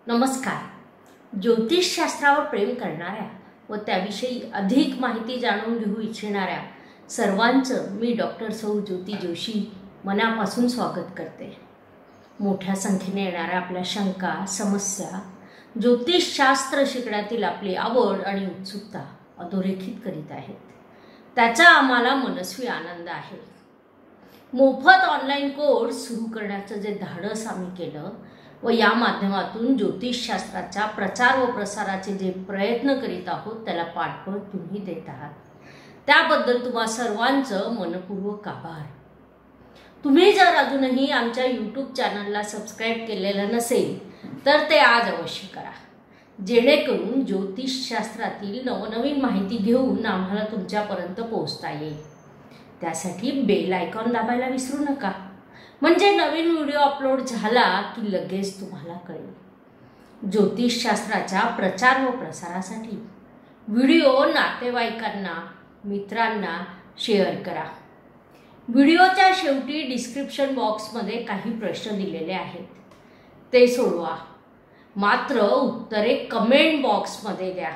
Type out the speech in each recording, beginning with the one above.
नमस्कार. ज्योतिषशास्त्रावर प्रेम करणाऱ्या व त्याविषयी अधिक माहिती जाणून घेऊ इच्छिणाऱ्या सर्वांचं मी डॉक्टर सौ ज्योती जोशी मनापासून स्वागत करते. मोठ्या संख्येने येणाऱ्या आपल्या शंका, समस्या, ज्योतिषशास्त्र शिकण्यातील आपली आवड आणि उत्सुकता अधोरेखित करीत आहेत. त्याचा आम्हाला मनस्वी आनंद आहे. मोफत ऑनलाईन कोर्स सुरू करण्याचं जे धाडस आम्ही केलं व या माध्यमातून ज्योतिषशास्त्राच्या प्रचार व प्रसाराचे जे प्रयत्न करीत आहोत त्याला पाठबळ तुम्ही देत आहात. त्याबद्दल तुम्हा सर्वांचं मनपूर्वक आभार. तुम्ही जर अजूनही आमच्या यूट्यूब चॅनलला सबस्क्राईब केलेलं नसेल तर ते आज अवश्य करा, जेणेकरून ज्योतिषशास्त्रातील नवनवीन माहिती घेऊन आम्हाला तुमच्यापर्यंत पोहोचता येईल. त्यासाठी बेल आयकॉन दाबायला विसरू नका, म्हणजे नवीन व्हिडिओ अपलोड झाला की लगेच तुम्हाला कळेल. ज्योतिषशास्त्राच्या प्रचार व प्रसारासाठी व्हिडिओ नातेवाईकांना, मित्रांना शेअर करा. व्हिडिओच्या शेवटी डिस्क्रिप्शन बॉक्समध्ये काही प्रश्न दिलेले आहेत, ते सोडवा. मात्र उत्तरे कमेंट बॉक्समध्ये द्या.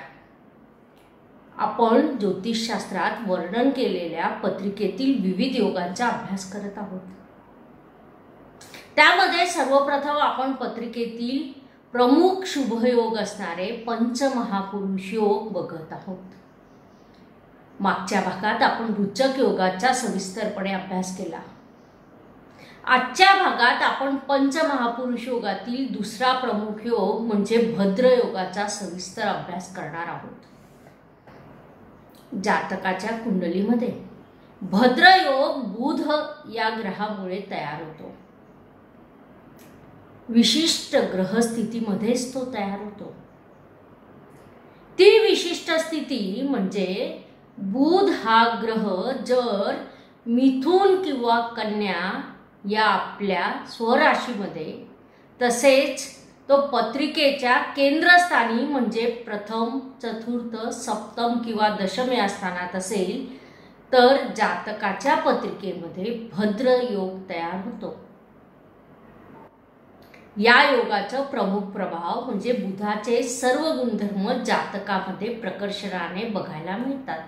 आपण ज्योतिषशास्त्रात वर्णन केलेल्या पत्रिकेतील विविध योगांचा अभ्यास करत आहोत. त्यामध्ये सर्वप्रथम आपण पत्रिकेतील प्रमुख शुभयोग असणारे पंचमहापुरुष योग बघत आहोत. मागच्या भागात आपण रुचक योगाचा सविस्तरपणे अभ्यास केला. आजच्या भागात आपण पंचमहापुरुष योगातील दुसरा प्रमुख योग म्हणजे भद्र योगाचा सविस्तर अभ्यास करणार आहोत. जातकाच्या कुंडलीमध्ये भद्र योग बुध या ग्रहामुळे तयार होतो. विशिष्ट ग्रहस्थितीमध्येच तो तयार होतो. ती विशिष्ट स्थिती म्हणजे बुध हा ग्रह जर मिथुन किंवा कन्या या आपल्या स्वराशीमध्ये, तसेच तो पत्रिकेच्या केंद्रस्थानी म्हणजे प्रथम, चतुर्थ, सप्तम किंवा दशम या स्थानात असेल तर जातकाच्या पत्रिकेमध्ये भद्र योग तयार होतो. या योगाचा प्रमुख प्रभाव म्हणजे बुधाचे सर्व गुणधर्म जातकामध्ये प्रकर्षाने बघायला मिळतात.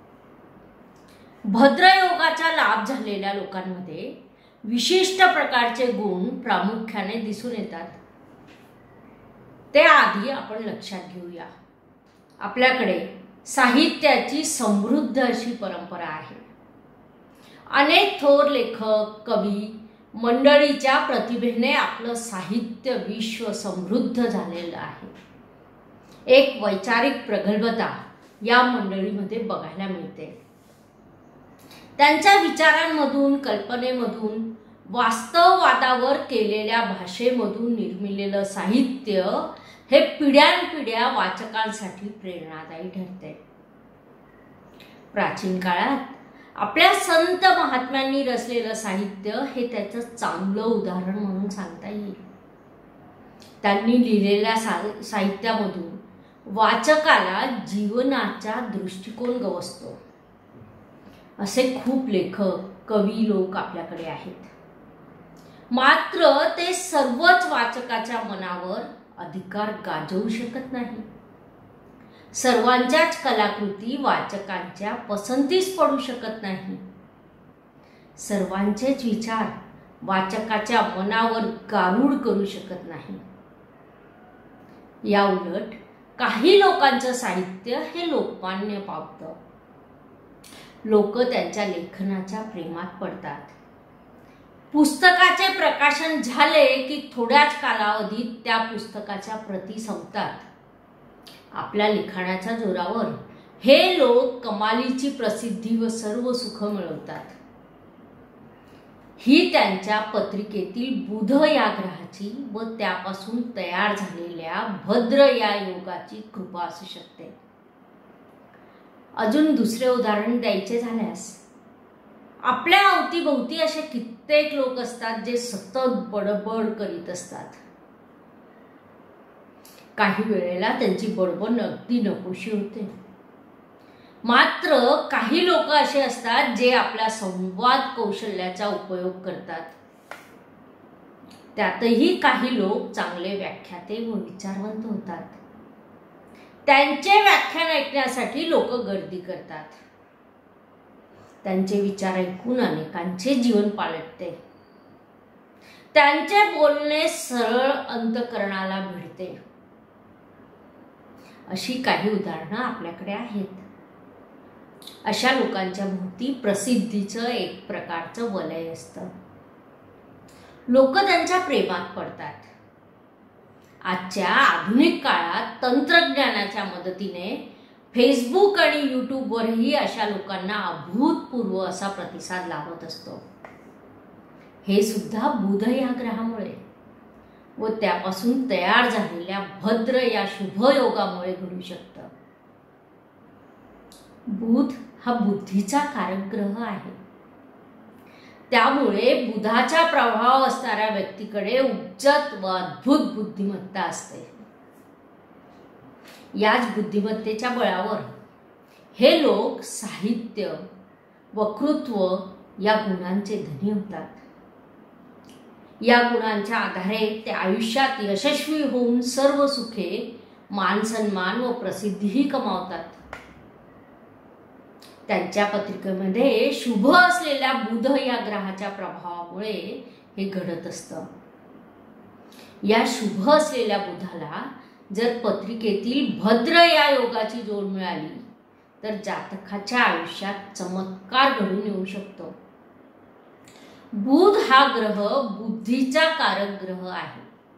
भद्र योगाचा लाभ झालेल्या लोकांमध्ये विशिष्ट प्रकारचे गुण प्रामुख्याने दिसून येतात. ते आधी आपण लक्षात घेऊया. आपल्याकडे साहित्याची समृद्ध अशी परंपरा आहे. अनेक थोर लेखक, कवी मंडळीच्या प्रतिभेने आपलं साहित्य विश्व समृद्ध झालेलं आहे. एक वैचारिक प्रगल्भता या मंडळीमध्ये बघायला मिळते. त्यांच्या विचारांमधून, कल्पनेमधून, वास्तववादावर केलेल्या भाषेमधून निर्मिलेलं साहित्य हे पिढ्यानपिढ्या वाचकांसाठी प्रेरणादायी ठरते. प्राचीन काळात आपल्या संत महात्म्यांनी रचलेलं साहित्य हे त्याचं चांगलं उदाहरण म्हणून सांगता येईल. त्यांनी लिहिलेल्या साहित्यामधून वाचकाला जीवनाचा दृष्टिकोन गवसतो. असे खूप लेखक, कवी लोक आपल्याकडे आहेत. मात्र ते सर्वच वाचकाच्या मनावर अधिकार गाजवू शकत नाही. सर्वांच्याच कलाकृती वाचकांच्या पसंतीस पडू शकत नाही. सर्वांचेच विचार वाचकाच्या मनावर गारूड करू शकत नाही. या उलट काही लोकांचं साहित्य हे लोकमान्य पावतं. लोक त्यांच्या लेखनाच्या प्रेमात पडतात. पुस्तकाचे प्रकाशन झाले की थोड्याच कालावधीत त्या पुस्तकाच्या प्रती संपतात. आपल्या लिखाणाच्या जोरावर हे लोक कमालीची प्रसिद्धी व सर्व सुख मिळवतात. ही त्यांच्या पत्रिकेतील बुध या ग्रहाची व त्यापासून तयार झालेल्या भद्र या योगाची कृपा असू शकते. अजून दुसरे उदाहरण द्यायचे झाल्यास, आपल्या अवतीभोवती असे कित्येक लोक असतात जे सतत बडबड करीत असतात. काही वेळेला त्यांची बडबड अगदी नकोशी होते. मात्र काही लोक असे असतात जे आपल्या संवाद कौशल्याचा उपयोग करतात. त्यातही काही लोक चांगले व्याख्याते व विचारवंत होतात. त्यांचे व्याख्यान ऐकण्यासाठी लोक गर्दी करतात. त्यांचे विचार ऐकून अनेकांचे जीवन पालटते. त्यांचे बोलणे सरळ अंतःकरणाला भिडते. अशी काही उदाहरणं आपल्याकडे आहेत. अशा लोकांच्या भोवती प्रसिद्धीचं एक प्रकारचं वलय असतं. लोक त्यांच्या प्रेमात पडतात. आजच्या आधुनिक काळात तंत्रज्ञानाच्या मदतीने फेसबुक आणि यूट्यूबवरही अशा लोकांना अभूतपूर्व असा प्रतिसाद लाभत असतो. हे सुद्धा बुध या ग्रहामुळे व त्यापासून तयार झालेल्या भद्र या शुभयोगामुळे घडू शकतं. बुध हा बुद्धीचा कारक ग्रह आहे. त्यामुळे बुधाचा प्रभाव असणाऱ्या व्यक्तीकडे उच्चत व अद्भुत बुद्धिमत्ता असते. याच बुद्धिमत्तेच्या बळावर हे लोक साहित्य, वक्तृत्व या गुणांचे धनी होतात. या गुणांच्या आधारे ते आयुष्यात यशस्वी होऊन सर्व सुखे, मानसन्मान व प्रसिद्धीही कमावतात. त्यांच्या पत्रिकेमध्ये शुभ असलेल्या बुध या ग्रहाच्या प्रभावामुळे हे घडत असतं. या शुभ असलेल्या बुधाला जर पत्रिकेतील भद्र या योगाची जोड मिळाली तर जातकाच्या आयुष्यात चमत्कार घडून येऊ शकतो. बुध हा ग्रह बुद्धीचा कारक ग्रह आहे.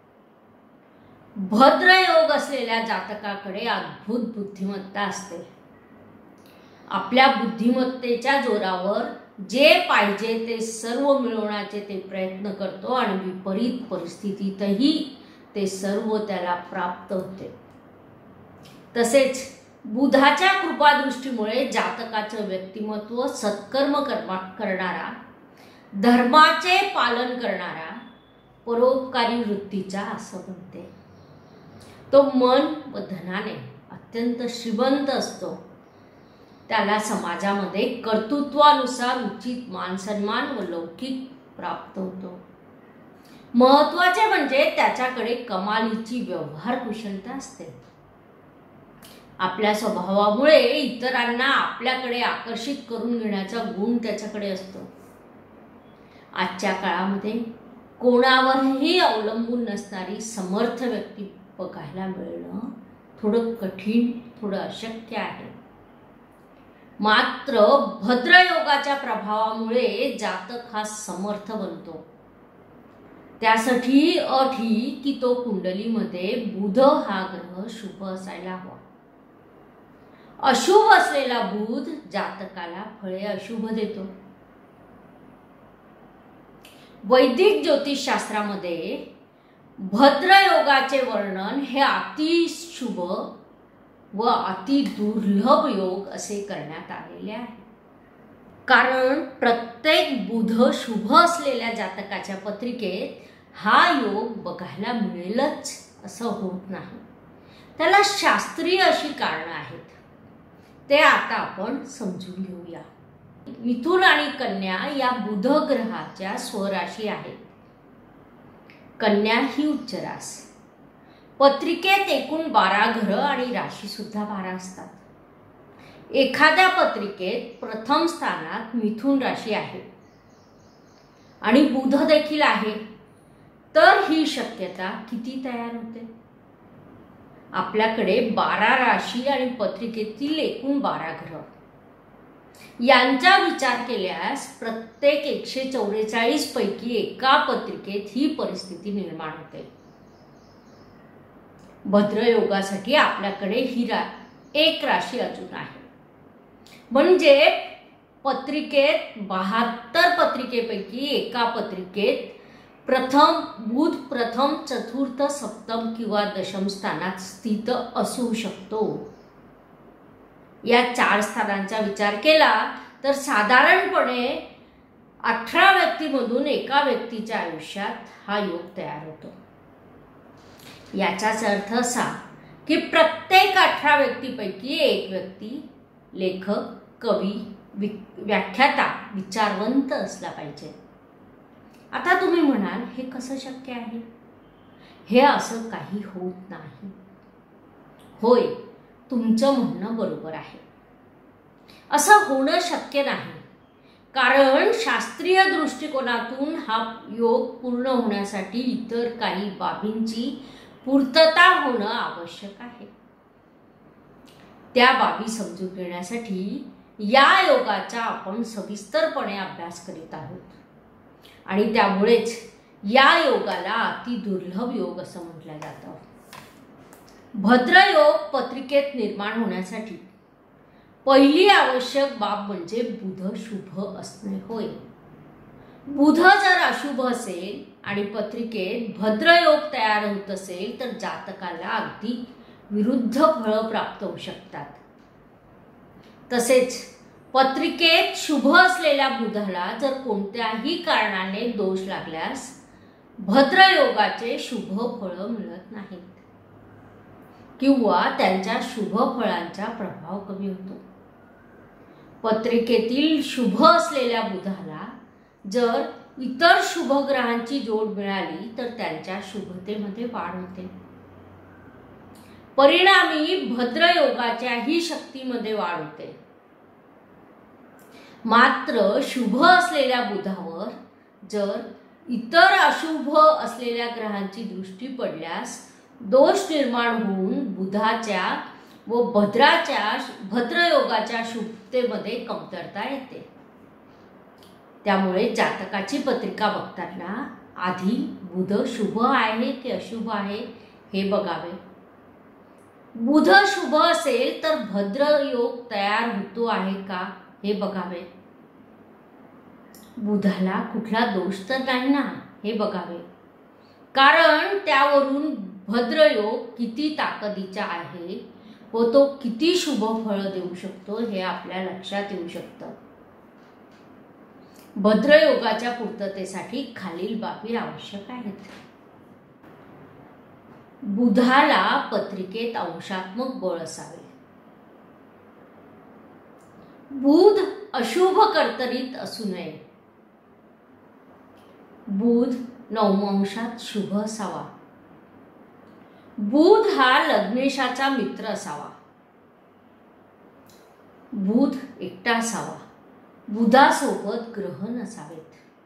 भद्र योग असलेल्या जातकाकडे अद्भुत बुद्धिमत्ता असते. आपल्या बुद्धिमत्तेच्या जोरावर जे पाहिजे ते सर्व मिळवण्याचे ते प्रयत्न करतो आणि विपरीत परिस्थितीतही ते सर्व त्याला प्राप्त होते. तसेच बुधाच्या कृपादृष्टीमुळे जातकाचं व्यक्तिमत्व सत्कर्म करणारा, धर्माचे पालन करणारा, परोपकारी वृत्तीचा असं बनते. तो मन व धनाने अत्यंत श्रीमंत असतो. त्याला समाजामध्ये कर्तृत्वानुसार उचित मानसन्मान व लौकिक प्राप्त होतो. महत्वाचे म्हणजे त्याच्याकडे कमालीची व्यवहार कुशलता असते. आपल्या स्वभावामुळे इतरांना आपल्याकडे आकर्षित करून घेण्याचा गुण त्याच्याकडे असतो. आजच्या काळामध्ये कोणावरही अवलंबून नसणारी समर्थ व्यक्ती बघायला मिळणं थोडं कठीण, थोडं अशक्य आहे. मात्र भद्रयोगाच्या प्रभावामुळे जातक हा समर्थ बनतो. त्यासाठी अट ही की तो कुंडलीमध्ये बुध हा ग्रह शुभ असायला हवा. अशुभ असलेला बुध जातकाला फळे अशुभ देतो. वैदिक ज्योतिषशास्त्रामध्ये भद्रयोगाचे वर्णन हे अतिशुभ व अति दुर्लभ योग असे करण्यात आलेले आहे. कारण प्रत्येक बुध शुभ असलेल्या जातकाच्या पत्रिकेत हा योग बघायला मिळेलच असं होत नाही. त्याला शास्त्रीय अशी कारणं आहेत. ते आता आपण समजून घेऊया. मिथुन आणि कन्या या बुध ग्रहाच्या स्वराशी आहेत. कन्या ही उच्च रास. पत्रिकेत एकूण 12 ग्रह आणि राशी सुद्धा 12 असतात. एखाद्या पत्रिकेत प्रथम स्थानात मिथुन राशी आहे आणि बुध देखील आहे, तर ही शक्यता किती तयार होते? आपल्याकडे 12 राशी आणि पत्रिकेतील एकूण 12 ग्रह यांचा विचार केल्यास प्रत्येक 144 पैकी एका पत्रिकेत ही परिस्थिती निर्माण होते. भद्रयोगासाठी आपल्याकडे ही एक राशी अजून आहे. म्हणजे पत्रिकेत 72 पत्रिकेपैकी एका पत्रिकेत बुध प्रथम, चतुर्थ, सप्तम किंवा दशम स्थानात स्थित असू शकतो. या 4 स्थानांचा विचार केला तर साधारणपणे 18 व्यक्तीमधून एका व्यक्तीच्या आयुष्यात हा योग तयार होतो. याचाच अर्थ असा की प्रत्येक 18 व्यक्तीपैकी एक व्यक्ती लेखक, कवी, व्याख्याता, विचारवंत असला पाहिजे. आता तुम्ही म्हणाल, हे कसं शक्य आहे? हे असं काही होत नाही. होय, तुमचं म्हणणं बरोबर आहे. असं होणं शक्य नाही, कारण शास्त्रीय दृष्टिकोनातून हा योग पूर्ण होण्यासाठी इतर काही बाबींची पूर्तता होणं आवश्यक आहे. त्या बाबी समजून घेण्यासाठी या योगाचा आपण सविस्तरपणे अभ्यास करीत आहोत आणि त्यामुळेच या योगाला अतिदुर्लभ योग असं म्हटलं जातं. भद्रयोग पत्रिकेत निर्माण होण्यासाठी पहिली आवश्यक बाब म्हणजे बुध शुभ असणे होय. बुध जर अशुभ असेल आणि पत्रिकेत भद्रयोग तयार होत असेल तर जातकाला अगदी विरुद्ध फळं प्राप्त होऊ शकतात. तसेच पत्रिकेत शुभ असलेल्या बुधाला जर कोणत्याही कारणाने दोष लागल्यास भद्रयोगाचे शुभ फळं मिळत नाहीत किंवा त्यांच्या शुभ फळांचा प्रभाव कमी होतो. पत्रिकेतील शुभ असलेल्या बुधाला जर इतर शुभ ग्रहांची जोड मिळाली तर त्यांच्या शुभतेमध्ये वाढ होते. परिणामी भद्रयोगाच्याही शक्तीमध्ये वाढ होते. मात्र शुभ असलेल्या बुधावर जर इतर अशुभ असलेल्या ग्रहांची दृष्टी पडल्यास दोष निर्माण होऊन बुधाच्या व भद्रयोगाच्या शुभतेमध्ये कमतरता येते. त्यामुळे जातकाची पत्रिका बघताना आधी बुध शुभ आहे की अशुभ आहे हे बघावे. बुध शुभ असेल तर भद्रयोग तयार होतो आहे का हे बघावे. बुधाला कुठला दोष तर नाही ना हे बघावे, कारण त्यावरून भद्रयोग किती ताकदीचा आहे व तो किती शुभ फळ देऊ शकतो हे आपल्या लक्षात येऊ शकतं. भद्रयोगाच्या पूर्ततेसाठी खालील बाबी आवश्यक आहेत. बुधाला पत्रिकेत अंशात्मक बळ असावे. बुध अशुभ कर्तरीत असू नये. बुध नवमांशात शुभ असावा. बुध हा लग्नेशाचा मित्र असावा. बुध एकटा असावा. बुधासोबत ग्रह नसावेत.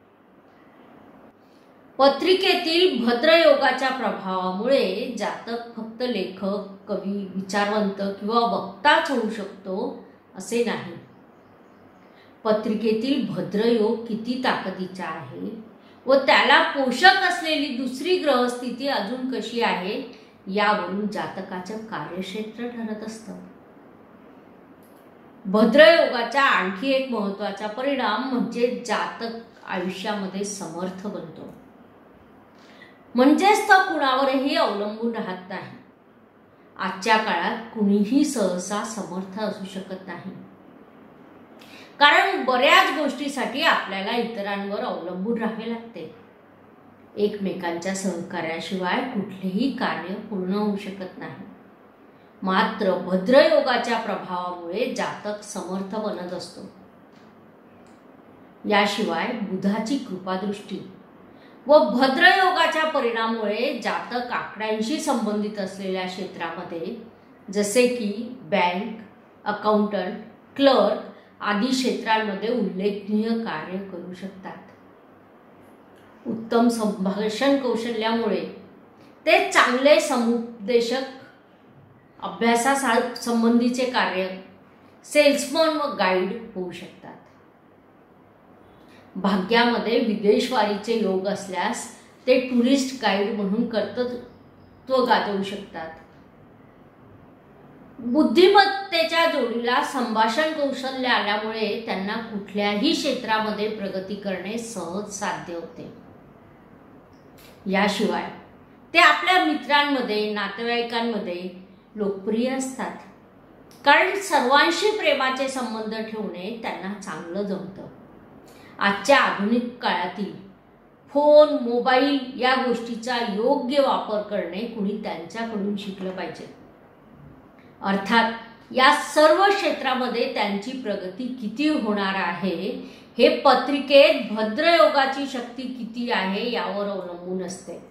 पत्रिकेतील भद्रयोगाच्या प्रभावामुळे जातक फक्त लेखक, कवी, विचारवंत किंवा वक्ताच होऊ शकतो असे नाही. पत्रिकेतील भद्रयोग किती ताकदीचा आहे व त्याला पोषक असलेली दुसरी ग्रहस्थिती अजून कशी आहे यावरून जातकाचं कार्यक्षेत्र ठरत असतं. भद्रयोगाचा आणखी एक महत्त्वाचा परिणाम म्हणजे जातक आयुष्यामध्ये समर्थ बनतो. म्हणजेच तो कुणावरही अवलंबून राहत नाही. आजच्या काळात कुणीही सहसा समर्थ असू शकत नाही, कारण बऱ्याच गोष्टीसाठी आपल्याला इतरांवर अवलंबून राहावे लागते. एकमेकांच्या सहकार्याशिवाय कुठलेही कार्य पूर्ण होऊ शकत नाही. मात्र भद्रयोगाच्या प्रभावामुळे जातक समर्थ बनत असतो. याशिवाय बुधाची कृपादृष्टी व भद्रयोगाच्या परिणामामुळे जातक आकड्यांशी संबंधित असलेल्या क्षेत्रामध्ये जसे की बँक, अकाउंटंट, क्लर्क आदी क्षेत्रांमध्ये उल्लेखनीय कार्य करू शकतात. उत्तम संभाषण कौशल्यामुळे ते चांगले समुपदेशक, अभ्यासासंबंधीचे कार्य, सेल्समन व गाईड होऊ शकतात. भाग्यामध्ये विदेशवारीचे योग असल्यास ते टुरिस्ट गाईड म्हणून कर्तृत्व गाजवू शकतात. बुद्धिमत्तेच्या जोडीला संभाषण कौशल्य आल्यामुळे त्यांना कुठल्याही क्षेत्रामध्ये प्रगती करणे सहज साध्य होते. याशिवाय ते आपल्या मित्रांमध्ये, नातेवाईकांमध्ये लोकप्रिय असतात, कारण सर्वांशी प्रेमाचे संबंध ठेवणे त्यांना चांगलं जमतं. आजच्या आधुनिक काळातील फोन, मोबाईल या गोष्टीचा योग्य वापर करणे कुणी त्यांच्याकडून शिकलं पाहिजे. अर्थात या सर्व क्षेत्रामध्ये त्यांची प्रगती किती होणार आहे हे पत्रिकेत भद्रयोगाची शक्ती किती आहे यावर अवलंबून असते.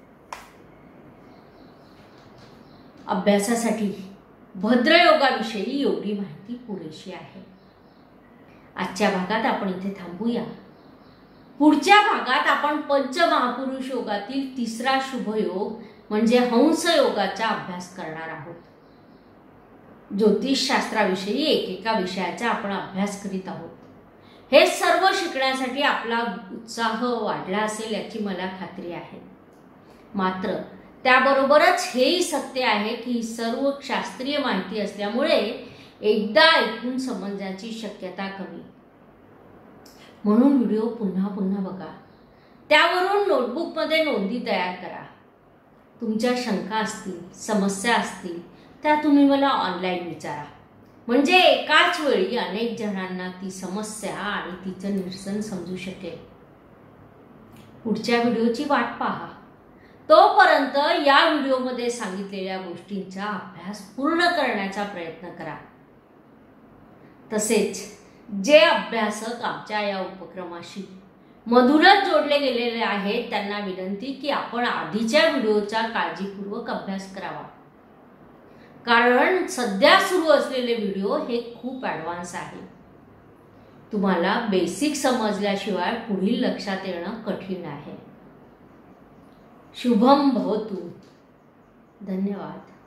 अभ्यासासाठी भद्रयोगाविषयी एवढी माहिती पुरेशी आहे. आजच्या भागात आपण इथे थांबूया. पुढच्या भागात आपण पंचमहापुरुष योगातील तिसरा शुभयोग म्हणजे हंस योगाचा अभ्यास करणार आहोत. ज्योतिषशास्त्राविषयी एकेका विषयाचा आपण अभ्यास करीत आहोत. हे सर्व शिकण्यासाठी आपला उत्साह वाढला असेल याची मला खात्री आहे. मात्र त्याबरोबरच हेही सत्य आहे की सर्व शास्त्रीय माहिती असल्यामुळे एकदा ऐकून समजण्याची शक्यता कमी. म्हणून व्हिडिओ पुन्हा पुन्हा बघा. त्यावरून नोटबुकमध्ये नोंदी तयार करा. तुमच्या शंका असतील, समस्या असतील त्या तुम्ही मला ऑनलाईन विचारा. म्हणजे एकाच वेळी अनेक जणांना ती समस्या आणि तिचं निरसन समजू शकेल. पुढच्या व्हिडिओची वाट पहा. तोपर्यंत या व्हिडिओमध्ये सांगितलेल्या गोष्टींचा अभ्यास पूर्ण करण्याचा प्रयत्न करा. तसेच जे अभ्यासक आमच्या या उपक्रमाशी मधुरच जोडले गेलेले आहेत त्यांना विनंती की आपण आधीच्या व्हिडिओचा काळजीपूर्वक अभ्यास करावा. कारण सध्या सुरू असलेले व्हिडिओ हे खूप ॲडव्हान्स आहे. तुम्हाला बेसिक समजल्याशिवाय पुढील लक्षात येणं कठीण आहे. शुभम भवतु. धन्यवाद.